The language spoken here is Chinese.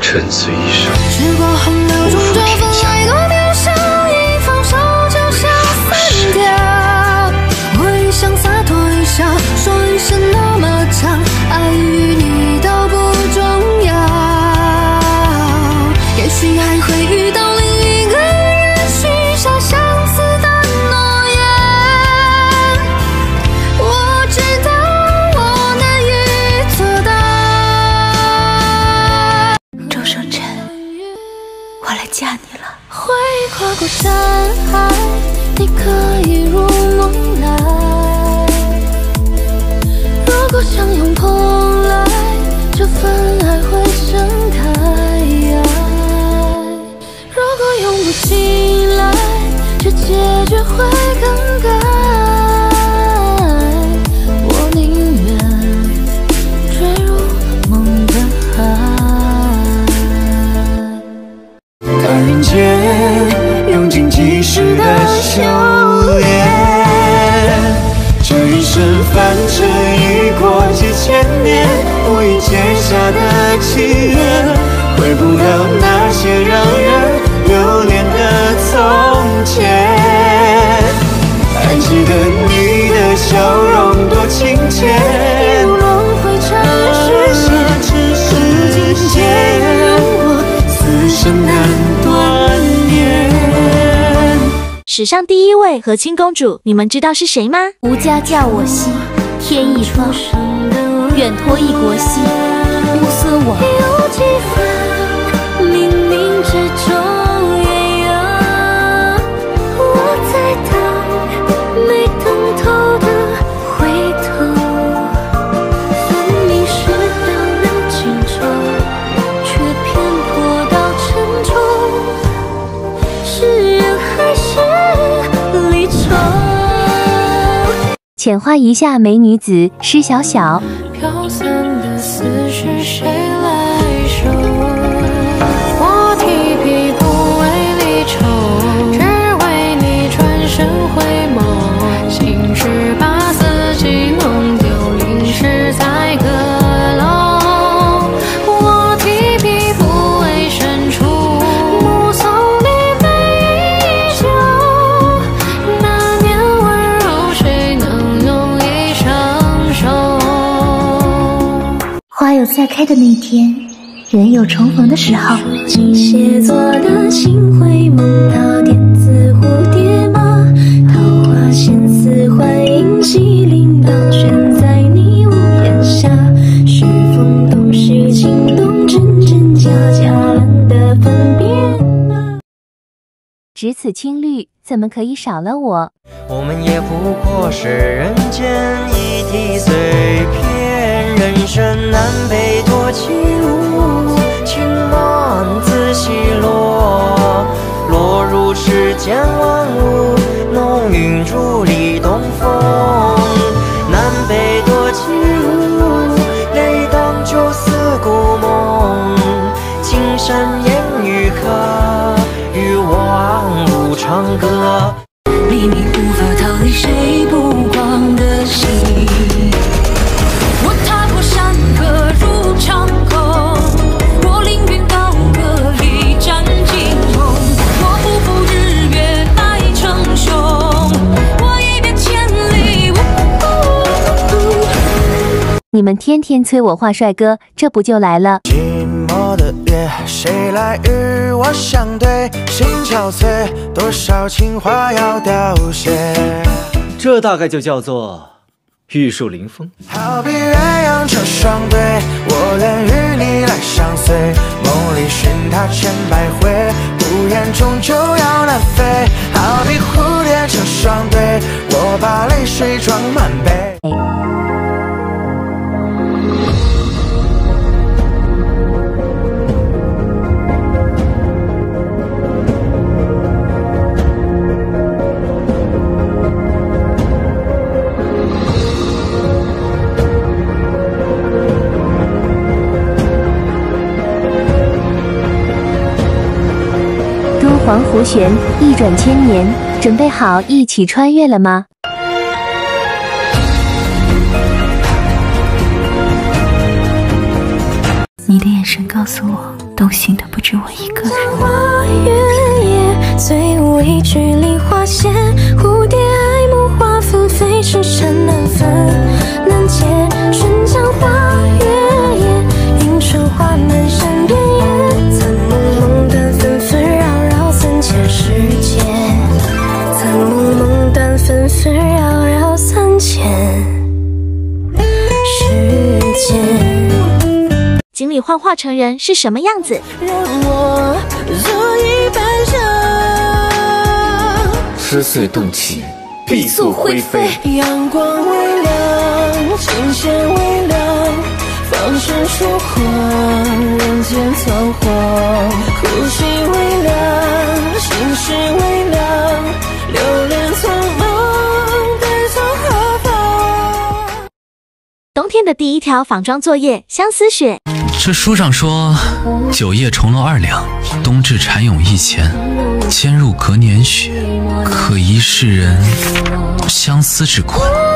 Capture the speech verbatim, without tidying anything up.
沉醉一生， 时光洪流中这份爱多渺小，一放手就像散掉。我一想洒脱一笑，说一生那么长，爱与你都不重要。也许还会遇到另一个人，许下相似的诺言。我知道我难以做到。周生辰，我来嫁你了。会跨过山海，你可以入梦来。如果相拥碰来，这份爱会盛开。如果用不起来，这结局会更改。我宁愿坠入梦的海。 看人间用尽几世的修炼，这一生凡尘已过几千年，我已结下的契约，回不了那些让人留恋的从前。还记得你的笑容多亲切， 不轮回尘世间， 世间我此生难断念。 史上第一位和亲公主，你们知道是谁吗？ 吾家教我兮，天意报，远托异国兮，勿思往。 有几分冥冥之中也有我在等，没等透的回头。分明是到了尽头，却偏颇到沉重，是人还是离愁？ 浅画一下美女子施小小。 飘散的思绪谁来收？我提笔不为离愁，只为你转身回眸。心事把四季弄丢，淋湿在阁楼。我提笔不为深处，目送你背依旧。那年温柔谁能用一生守？ 花有再开的那天，人有重逢的时候。 金蟹座的心会梦到点子蝴蝶吗？桃花仙似幻影，西林荡悬在你屋檐下。许风动许情动，真真假假懒得分辨。 只此青绿，怎么可以少了我？ 我们也不过是人间一滴碎片，人生南北多歧路，情满自西落，落入世间万物，浓云伫立东风。南北多歧路，泪当酒似故梦，青山烟雨客，与万物唱歌。 秘密无法逃离谁不光的心。我踏过山河入长空，我凌云高歌力战惊鸿。我不负日月百成雄，我一别千里。 你们天天催我画帅哥，这不就来了？ 寂寞的夜，谁来与我相对？心憔悴，多少情话要凋谢。 这大概就叫做玉树临风。 好比鸳鸯这双对，我愿与你来相随。梦里寻他千百回，不言终究要南飞。好比蝴蝶这双对，我把泪水装满杯。 黄湖旋，一转千年，准备好一起穿越了吗？ 你的眼神告诉我，动心的不止我一个人。 花月夜，最无一距离花谢，蝴蝶爱慕花纷飞，痴缠难分难解。春江花月夜，迎春花满山遍野，残蒙蒙淡纷纷扰扰三千世界，残蒙蒙淡纷纷扰扰三千世界。 锦鲤幻化成人是什么样子？ 让我做一半生， 十岁动情，必速灰飞。 阳光微凉，琴弦微凉，放声说话，人间仓皇。呼吸微凉，心事微凉，流连匆忙，待从何方？ 冬天的第一条仿妆作业，相思雪。 这书上说，九叶重楼二两，冬至蚕蛹一钱，千入隔年雪，可疑世人相思之款。